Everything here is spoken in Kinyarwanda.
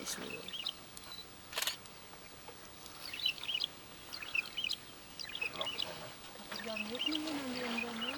geçmiyor. Lan bir tane. Patlıcan yok mu hemen yanında mı?